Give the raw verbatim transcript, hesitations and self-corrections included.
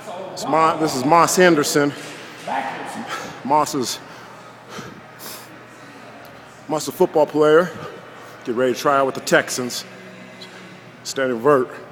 It's Mo, this is Moss Henderson. Moss is Moss is a football player. Get ready to try out with the Texans. Standing vert.